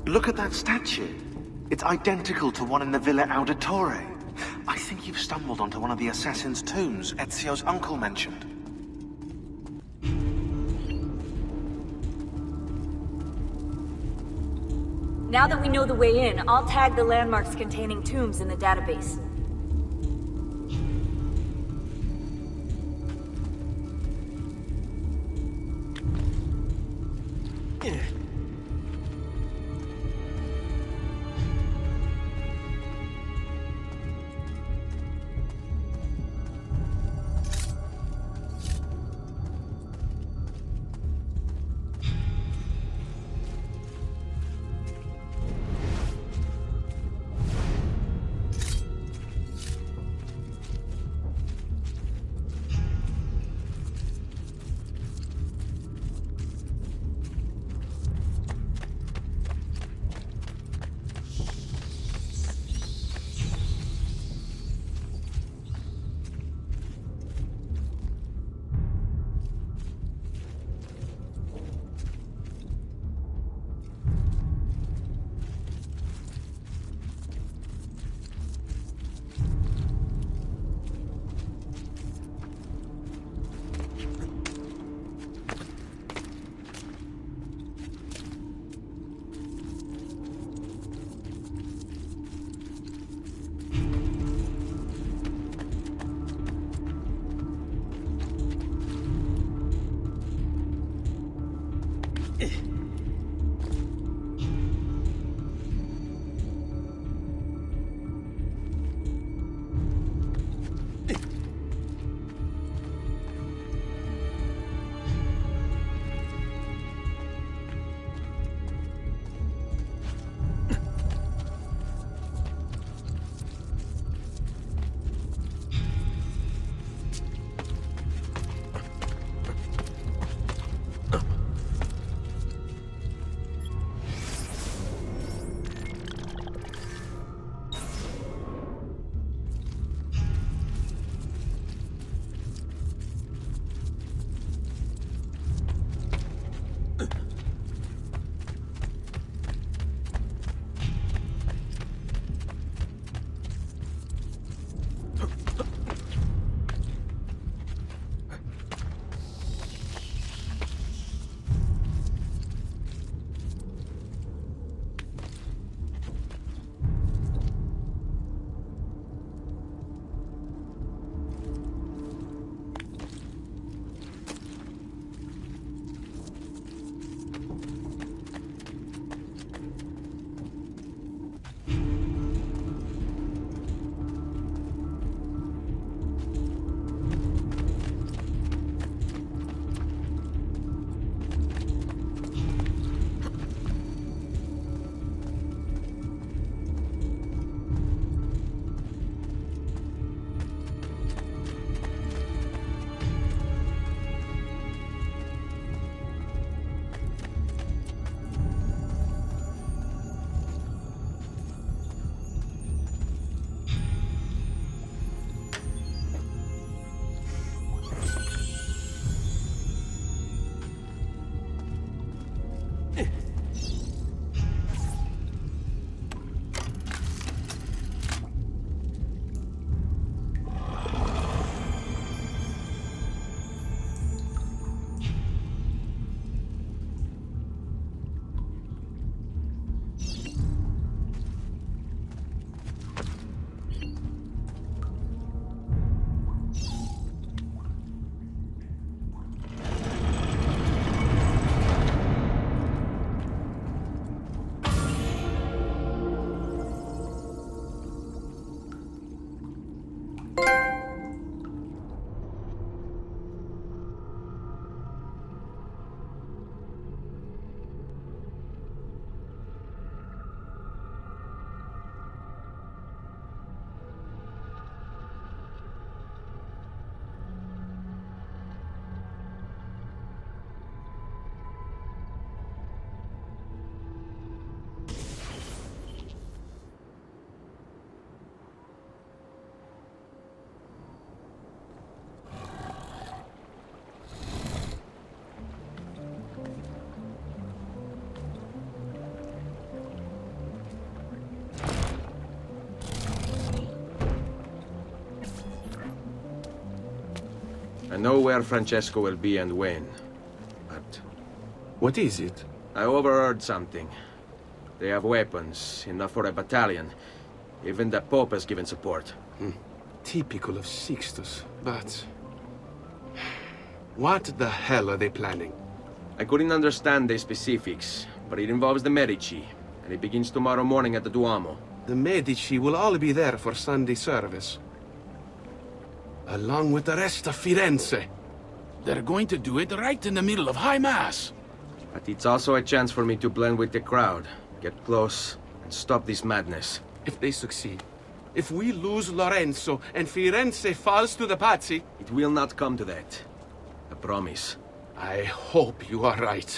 Look at that statue. It's identical to one in the Villa Auditore. I think you've stumbled onto one of the assassin's tombs Ezio's uncle mentioned. Now that we know the way in, I'll tag the landmarks containing tombs in the database. I know where Francesco will be and when, but... What is it? I overheard something. They have weapons, enough for a battalion. Even the Pope has given support. Typical of Sixtus, but... What the hell are they planning? I couldn't understand the specifics, but it involves the Medici, and it begins tomorrow morning at the Duomo. The Medici will all be there for Sunday service. Along with the rest of Firenze. They're going to do it right in the middle of High Mass. But it's also a chance for me to blend with the crowd, get close, and stop this madness. If they succeed, if we lose Lorenzo and Firenze falls to the Pazzi... It will not come to that. I promise. I hope you are right.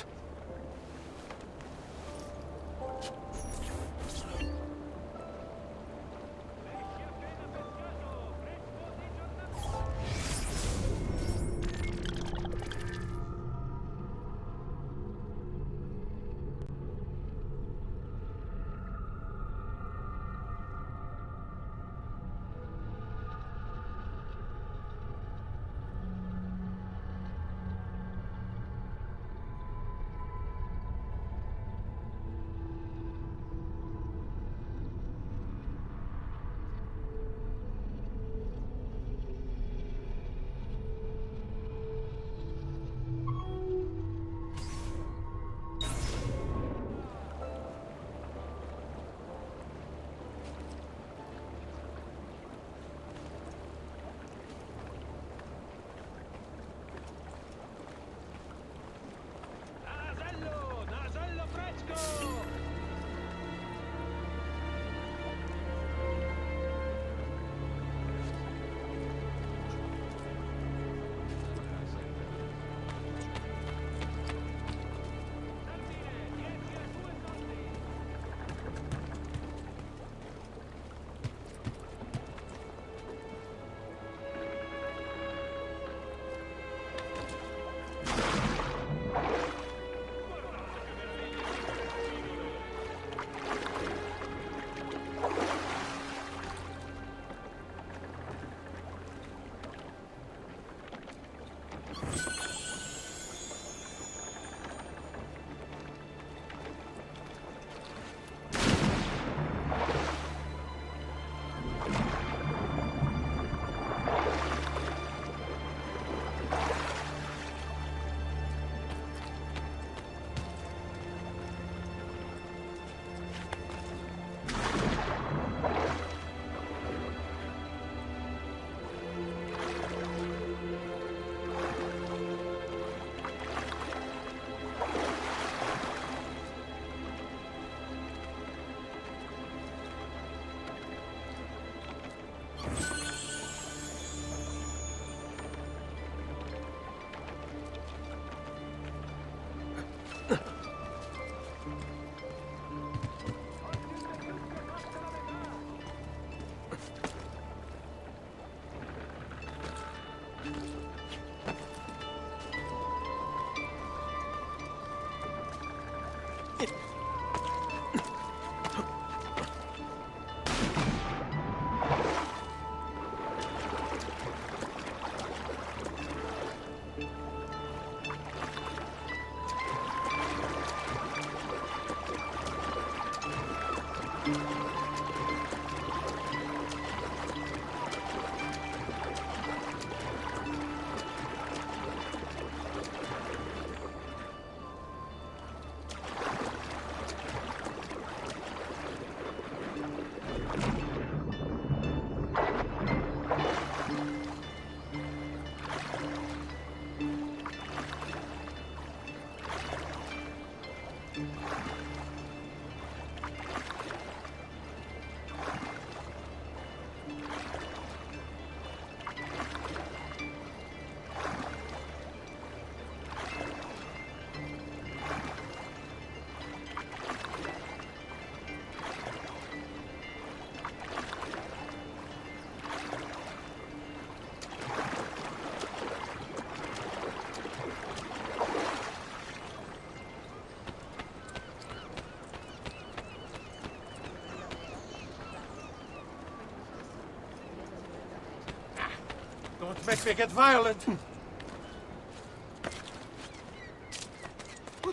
Don't make me get violent.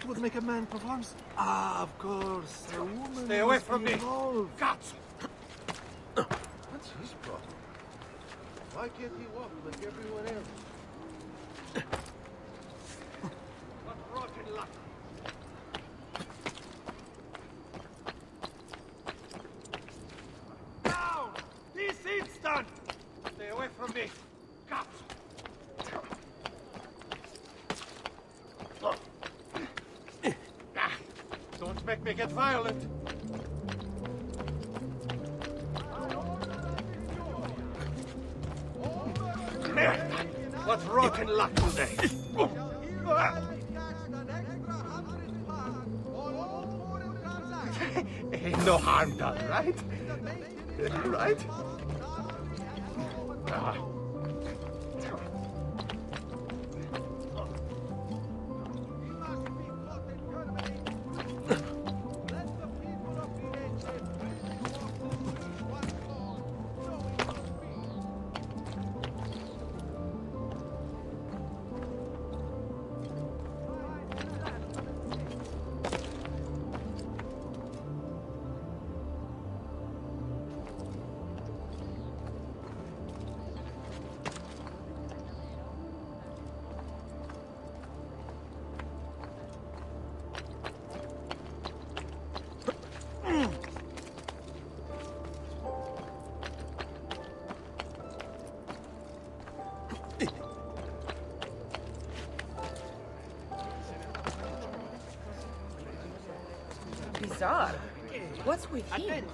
What would make a man perform? Ah, of course. A woman. Stay away must from be me. involved. Guts! What's his problem? Why can't he walk like everyone else? What rotten luck! Down! This instant! Stay away from me! Guts! Don't make me get violent! What rotten luck today! Ain't no harm done, right? Right? Bizarre. What's with him?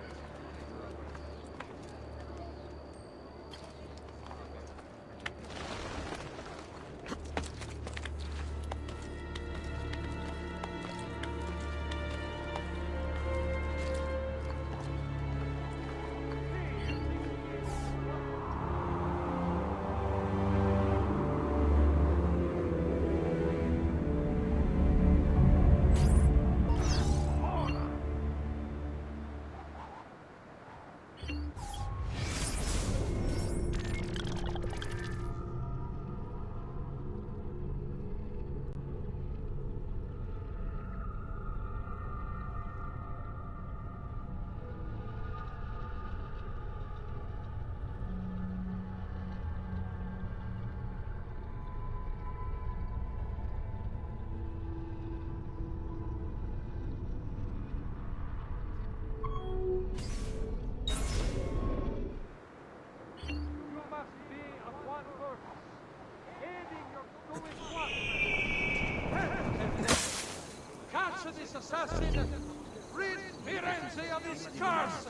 Catch this assassin! Rid Firenze of his curse!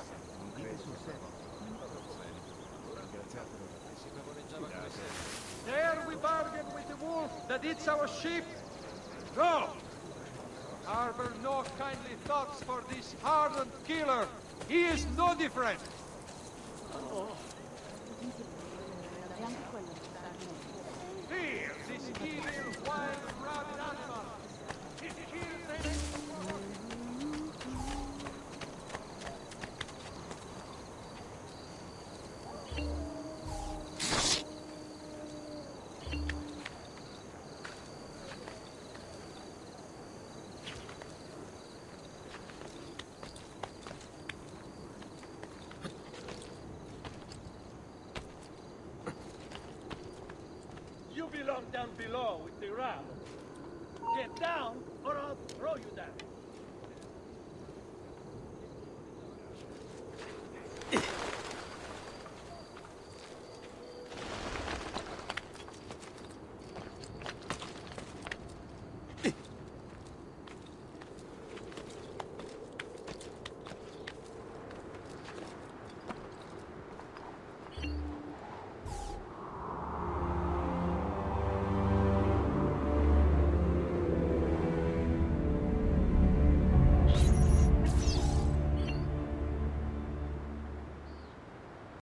Dare we bargain with the wolf that eats our sheep? No! Harbor no kindly thoughts for this hardened killer. He is no different. Fear this evil, wild, rabid animal. It kills them. You belong down below with the rabble. Get down, or I'll throw you down.